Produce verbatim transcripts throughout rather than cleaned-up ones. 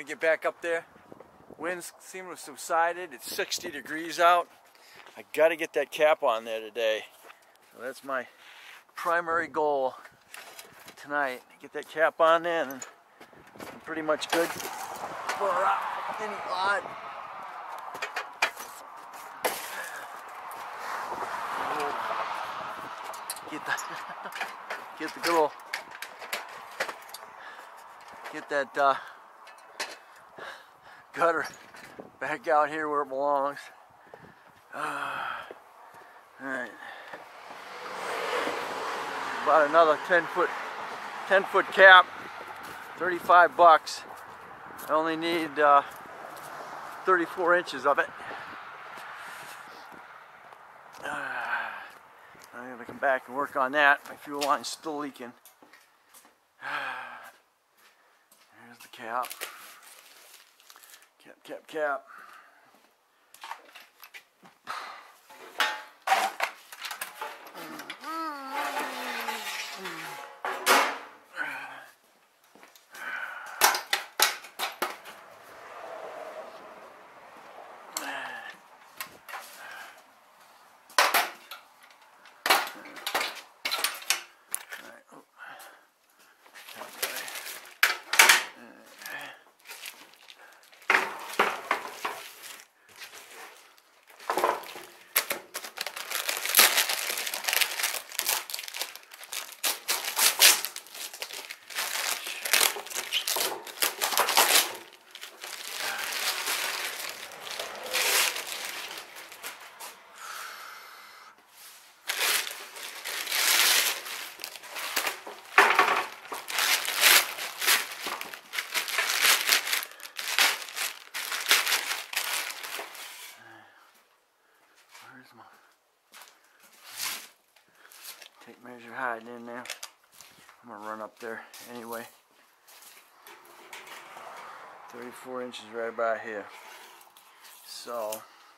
to get back up there. Winds seem to have subsided. It's sixty degrees out. I got to get that cap on there today. So that's my primary goal tonight. Get that cap on there, and I'm pretty much good for uh, any odd. Get the get the good old get that uh, gutter back out here where it belongs. Uh, all right, about another ten foot ten foot cap, thirty-five bucks. I only need uh, thirty-four inches of it. Uh, I'm gonna come back and work on that. My fuel line's still leaking. Here's the cap. Cap, cap, cap. Tape measure hiding in there. I'm gonna run up there anyway. thirty-four inches right about here. So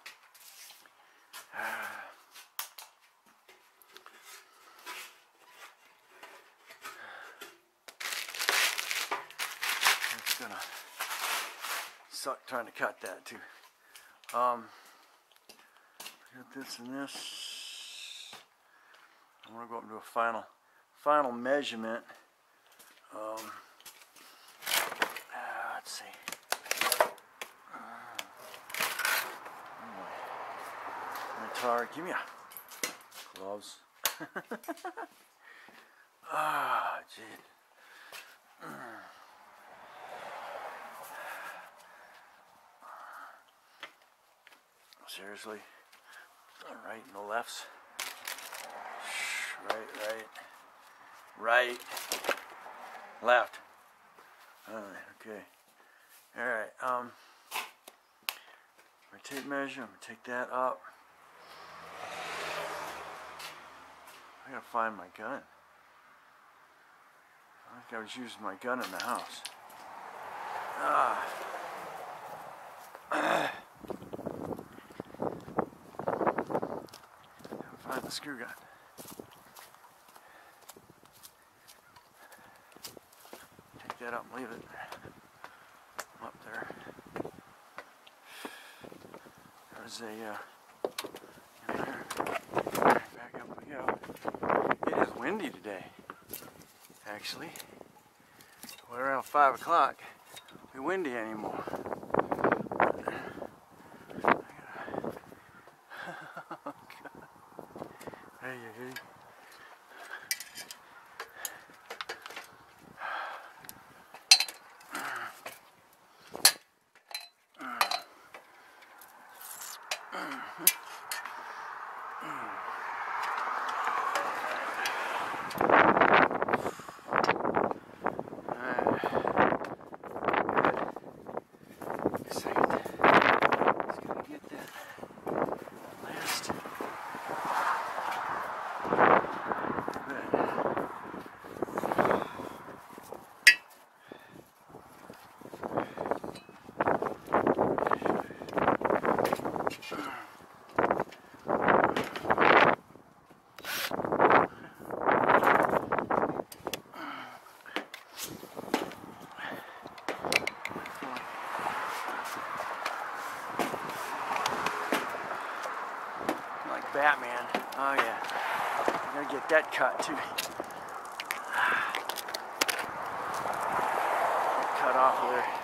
it's gonna suck trying to cut that too. Um, got this and this. I'm gonna go up and do a final, final measurement. Um, uh, let's see. Uh, my tar, give me a gloves. Ah, gee. Seriously. All right, and the lefts. Right, right, right, left. All right, okay. All right, um, my tape measure, I'm gonna take that up. I gotta find my gun. I think I was using my gun in the house. Ah. Find the screw gun. That up and leave it up there. There's a uh, in there. Back up we go. It is windy today, actually. Well, around five o'clock, it'll be windy anymore. Hey, hey. Batman. Oh yeah. I gotta get that cut too. Cut off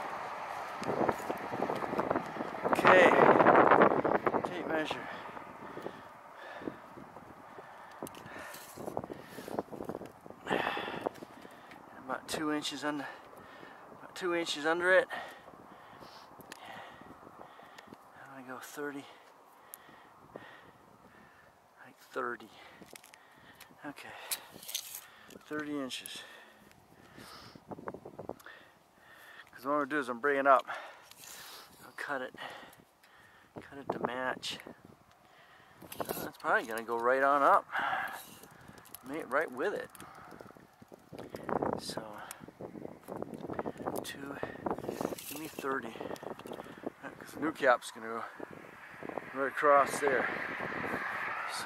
there. Okay. Tape measure. About two inches under. About two inches under it. I'm gonna go thirty. Like thirty. Okay. thirty inches. Because what I'm going to do is I'm bringing it up. I'll cut it. Cut it to match. Oh, it's probably going to go right on up. Mate, right with it. So, two, give me thirty. Because the new cap's going to go right across there. So,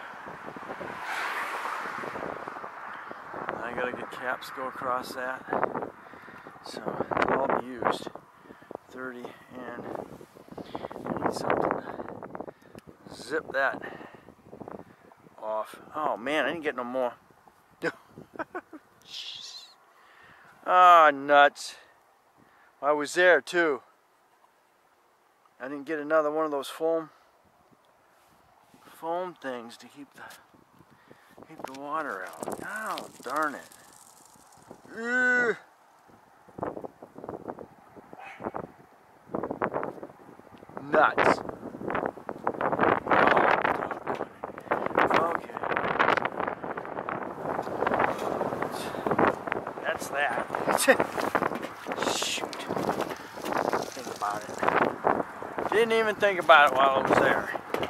I gotta get caps to go across that. So they'll all be used. thirty, and I need something to zip that off. Oh man, I didn't get no more. Ah, oh, nuts. I was there too. I didn't get another one of those foam foam things to keep the keep the water out. Oh, darn it. Ugh. Nuts. Oh, okay. That's that. Shoot. Didn't think about it. Didn't even think about it while I was there.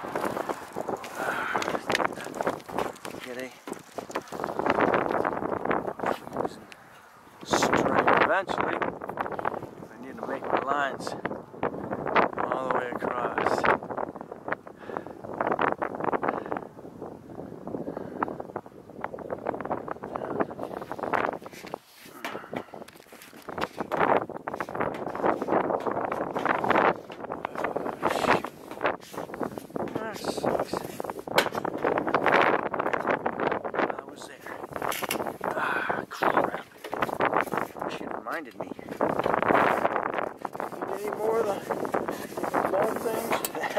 Eventually, I need to make my lines all the way across. That sucks. I was there. Ah, crap. She reminded me. Need any more of the foam things?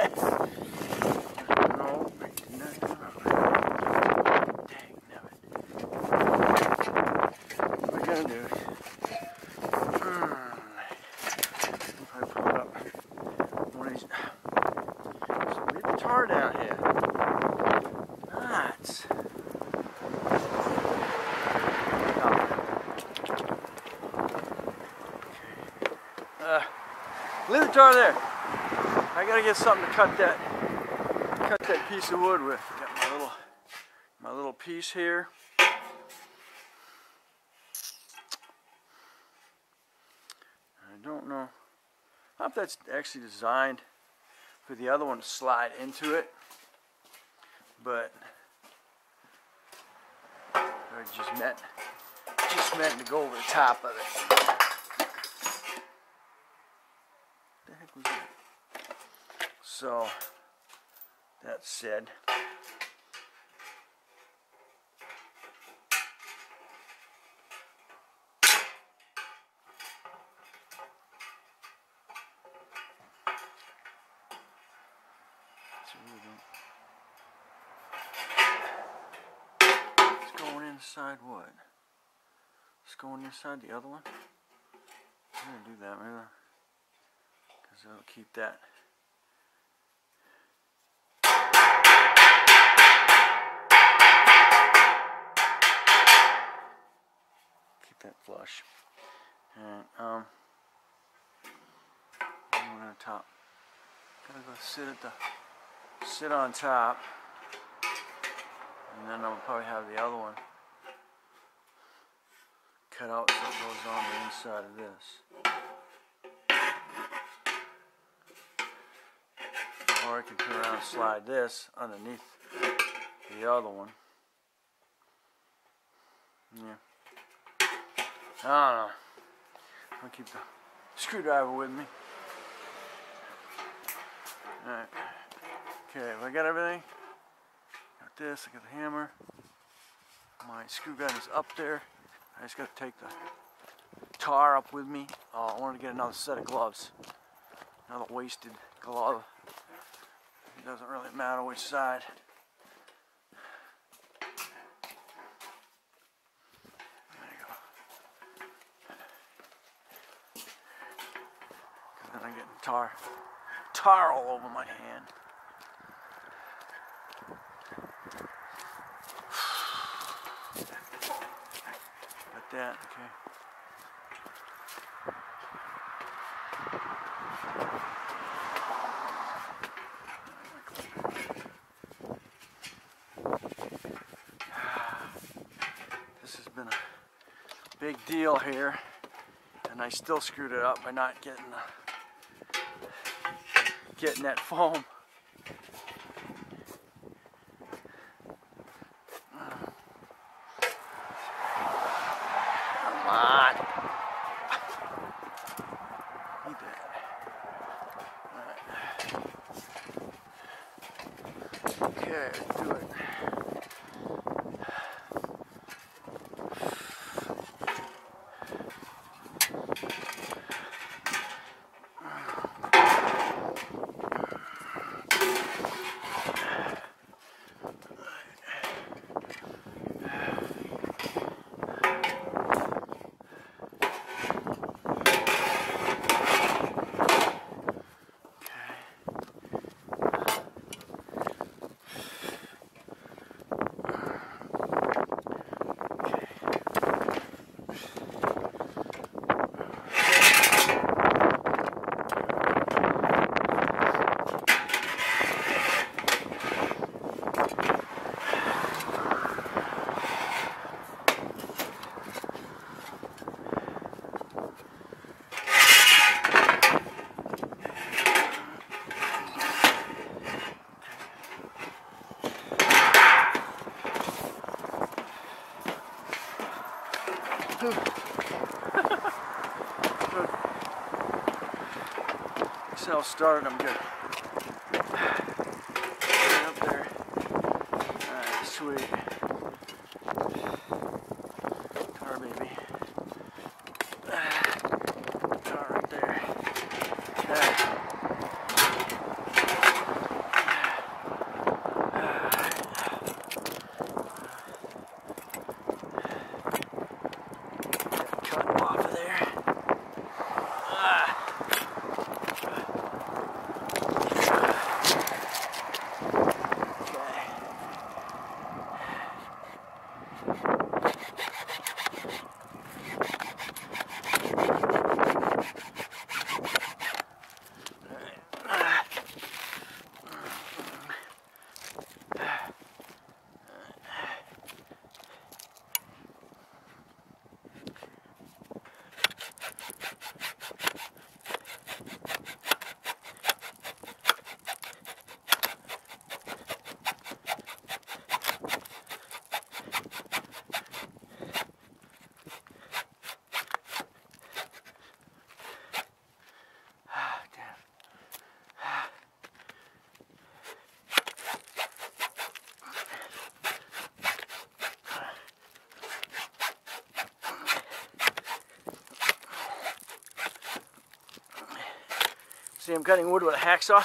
No, I did not. Dang, nabbit. What am I gonna do? Hmm. If I pull up one of these. Leave the tar down here. Nuts. Uh, leave the tar there. I gotta get something to cut that, cut that piece of wood with. Got my little, my little piece here. I don't know. I hope that's actually designed for the other one to slide into it, but I just meant, just meant to go over the top of it. The heck was that? So that said, it's going inside what? It's going inside the other one. I'm gonna do that, maybe. So I'll keep that. Keep that flush. And um I'm gonna top. Gotta go sit at the sit on top. And then I'll probably have the other one cut out so it goes on the inside of this. Or I could turn around and slide this underneath the other one. Yeah. I don't know. I'll keep the screwdriver with me. Alright. Okay, have I got everything? this. I got the hammer. My screw gun is up there. I just got to take the tar up with me. Oh, I wanted to get another set of gloves. Another wasted glove. It doesn't really matter which side. There you go. Because then I'm getting tar, tar all over my hand. Got that, okay. This has been a big deal here, and I still screwed it up by not getting the, getting that foam. Come on. Need that. All right. Okay, let's do it. Self-started, I'm good. Right up there. Alright, sweet. Tar baby. Tar right there. Okay. Cut off of there. Ah. See, I'm cutting wood with a hacksaw.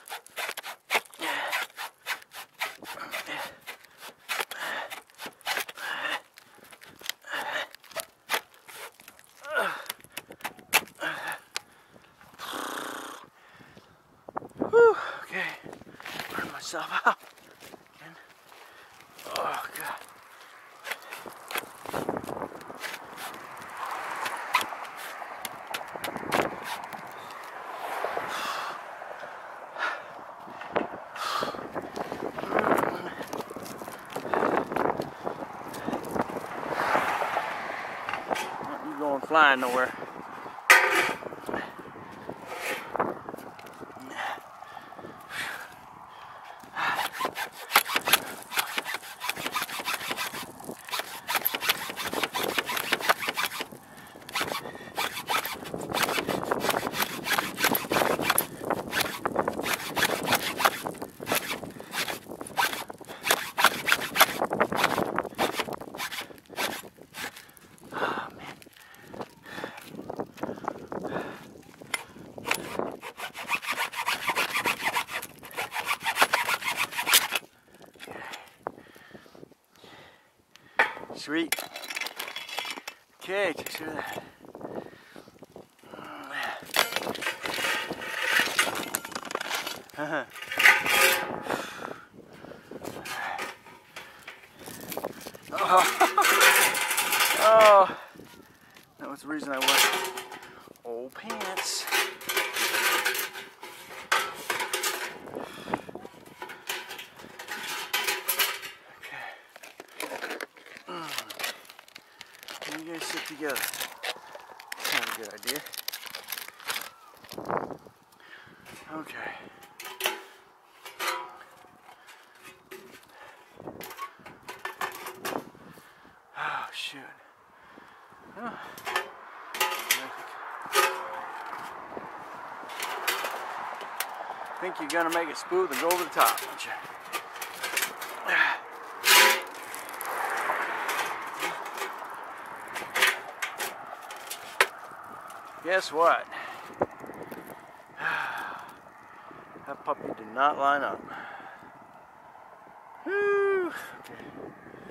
Whew, okay, burn myself out. Again. Oh, God. You going flying nowhere. Sweet. Okay, take care of that. Uh-huh. Oh. Oh, that was the reason I wore old pants. You guys sit together. That's not a good idea. Okay. Oh, shoot. Oh. Think you're gonna make it smooth and go over the top, don't you? Guess what? That puppy did not line up. Whew. Okay.